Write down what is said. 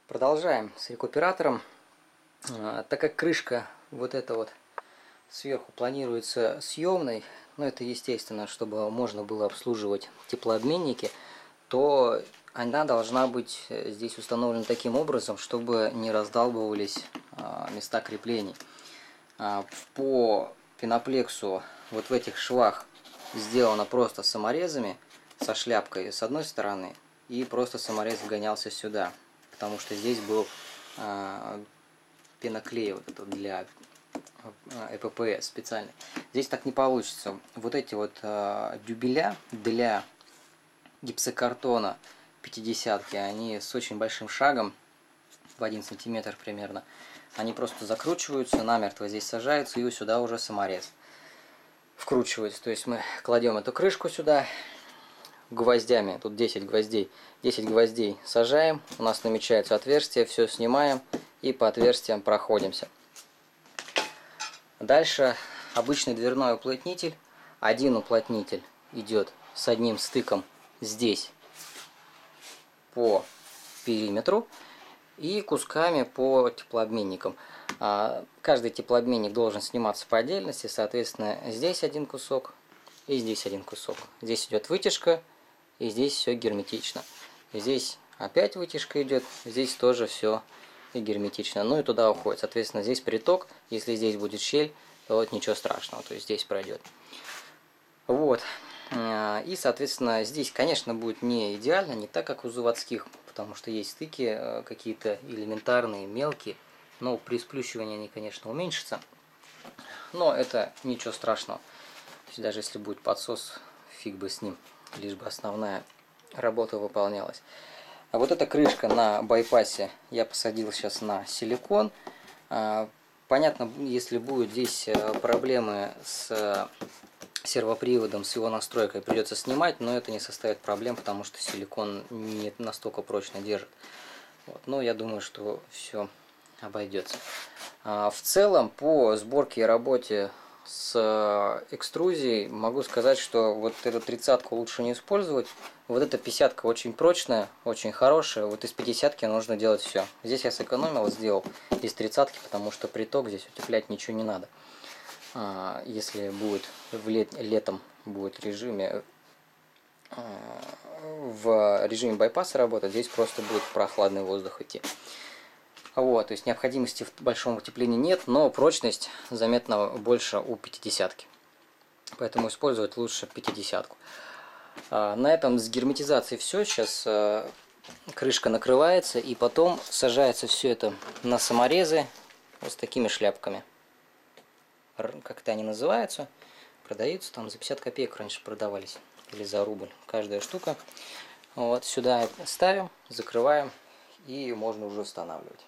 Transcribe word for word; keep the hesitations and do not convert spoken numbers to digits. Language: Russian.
Продолжаем с рекуператором. Так как крышка вот эта вот сверху планируется съемной, ну это естественно, чтобы можно было обслуживать теплообменники, то она должна быть здесь установлена таким образом, чтобы не раздалбывались места креплений. По пеноплексу вот в этих швах сделано просто саморезами со шляпкой с одной стороны, и просто саморез вгонялся сюда, потому что здесь был э, пеноклей вот этот для э пэ пэ эс специальный. Здесь так не получится. Вот эти вот э, дюбеля для гипсокартона пятидесятки, они с очень большим шагом, в один сантиметр примерно, они просто закручиваются, намертво здесь сажаются, и сюда уже саморез вкручивается. То есть мы кладем эту крышку сюда гвоздями, тут десять гвоздей, десять гвоздей сажаем, у нас намечается отверстие, все снимаем и по отверстиям проходимся. Дальше обычный дверной уплотнитель. Один уплотнитель идет с одним стыком здесь по периметру и кусками по теплообменникам. Каждый теплообменник должен сниматься по отдельности, соответственно, здесь один кусок и здесь один кусок. Здесь идет вытяжка, и здесь все герметично. Здесь опять вытяжка идет, здесь тоже все и герметично. Ну и туда уходит. Соответственно, здесь приток. Если здесь будет щель, то вот ничего страшного, то есть здесь пройдет. Вот. И, соответственно, здесь, конечно, будет не идеально, не так, как у заводских, потому что есть стыки какие-то элементарные, мелкие. Но при сплющивании они, конечно, уменьшатся. Но это ничего страшного. То есть даже если будет подсос, фиг бы с ним, лишь бы основная работа выполнялась. А вот эта крышка на байпасе я посадил сейчас на силикон. Понятно, если будут здесь проблемы с сервоприводом, с его настройкой, придется снимать, но это не составит проблем, потому что силикон не настолько прочно держит. Вот. Но я думаю, что все обойдется. В целом, по сборке и работе с экструзией могу сказать, что вот эту тридцатку лучше не использовать. Вот эта пятидесятка очень прочная, очень хорошая. Вот из пятидесятки нужно делать все. Здесь я сэкономил, сделал из тридцатки, потому что приток здесь утеплять ничего не надо. Если будет в лет, летом будет в режиме в режиме байпаса работать, здесь просто будет прохладный воздух идти. Вот, то есть необходимости в большом утеплении нет, но прочность заметно больше у пятидесятки. Поэтому использовать лучше пятидесятку. На этом с герметизацией все. Сейчас крышка накрывается, и потом сажается все это на саморезы вот с такими шляпками. Как-то они называются. Продаются там за пятьдесят копеек раньше продавались. Или за рубль. Каждая штука. Вот сюда ставим, закрываем, и можно уже устанавливать.